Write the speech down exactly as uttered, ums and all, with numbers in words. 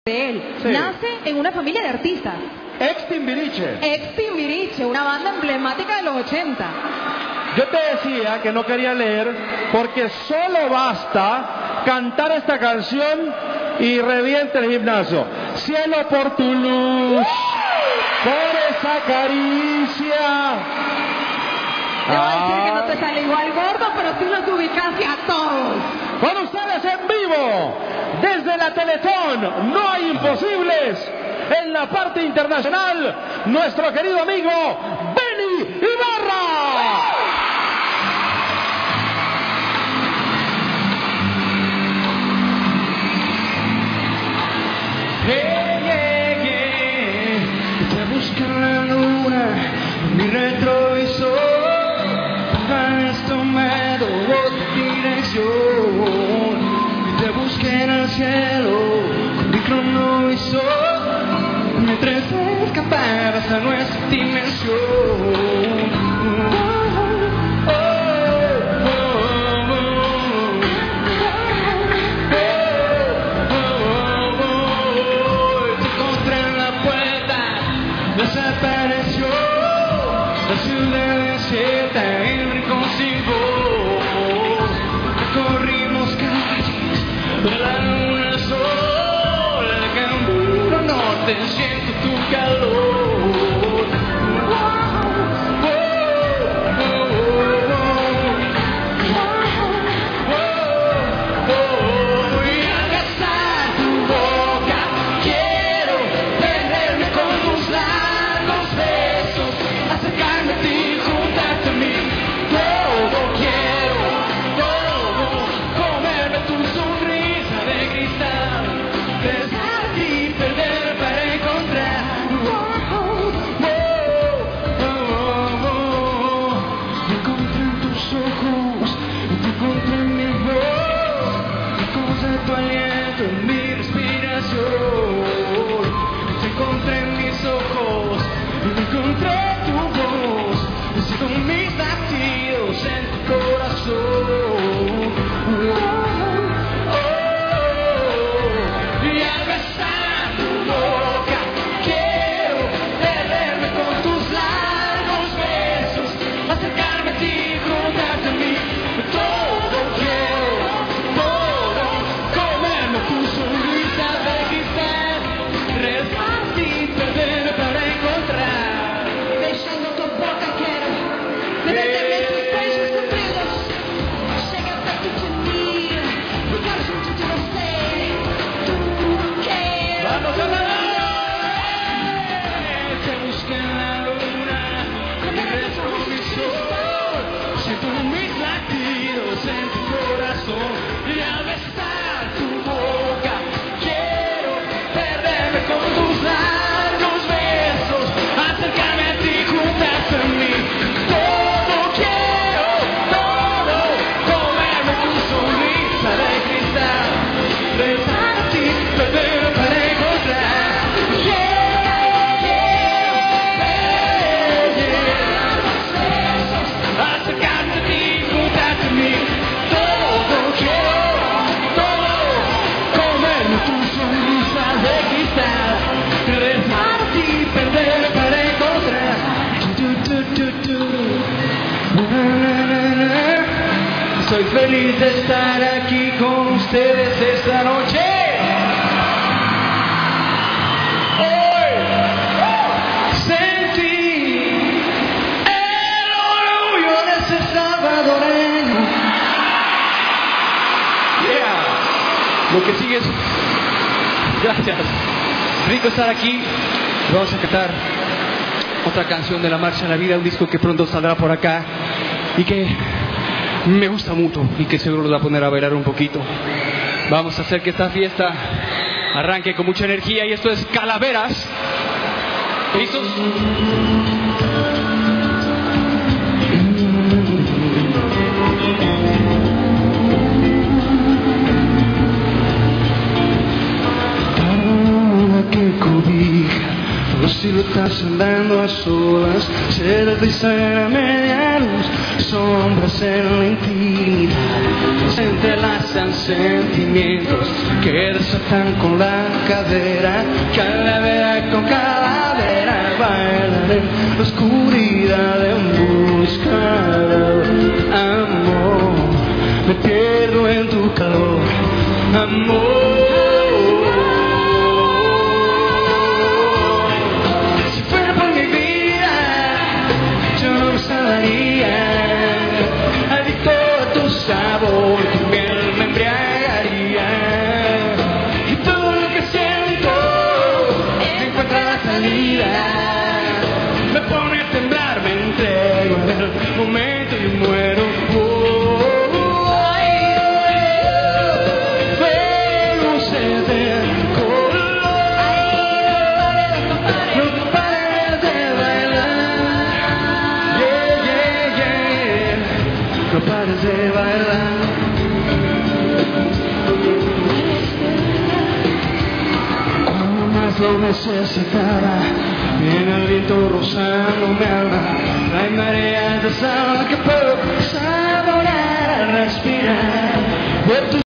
de él. Sí. Nace en una familia de artistas. Ex Timbiriche. Ex Timbiriche, una banda emblemática de los ochenta. Yo te decía que no quería leer porque solo basta cantar esta canción y reviente el gimnasio. Cielo por tu luz, por esa caricia. Debo decir que no Ah. te sale igual gordo, pero sí los ubicaste a todos. Con ustedes en vivo, desde la Teletón, no hay imposibles. En la parte internacional, nuestro querido amigo Benny Ibarra. Yeah, yeah, yeah. Te busca la luna en mi retrovisor. Para esto me doy otra dirección. Y te busqué en el cielo con mi cronovisor. Mientras escapabas a nuestra dimensión. Desapareció la ciudad desierta, el rincón sin voz. Recorrimos calles de la luna al sol. El Camburo norte, siento tu calor. Soy feliz de estar aquí con ustedes esta noche. Hoy sentí el orgullo de ser salvadoreño. Yeah. Lo que sigue es... Gracias. Rico estar aquí. Vamos a cantar otra canción de La Marcha de la Vida, un disco que pronto saldrá por acá y que me gusta mucho y que seguro nos va a poner a bailar un poquito. Vamos a hacer que esta fiesta arranque con mucha energía y esto es Calaveras. ¿Listos? Tarda que cobija los siluetas andando a solas, se desliza en la media luz. sombras en la intimidad se entrelazan sentimientos que desatan con la cadera, calavera con calavera, bailan en la oscuridad en busca del amor. Me pierdo en tu calor, amor. Si fuera por mi vida, yo no me salvaría. Adicto a tu sabor, tu miel me embriagaría. Y todo lo que siento encuentra la salida. Me pone a temblar, me entrego en el momento y muero. No pares de bailar. Cuando más lo necesitaba, viene el viento rozando mi alma. Hay mareas de sal que puedo saborear al respirar.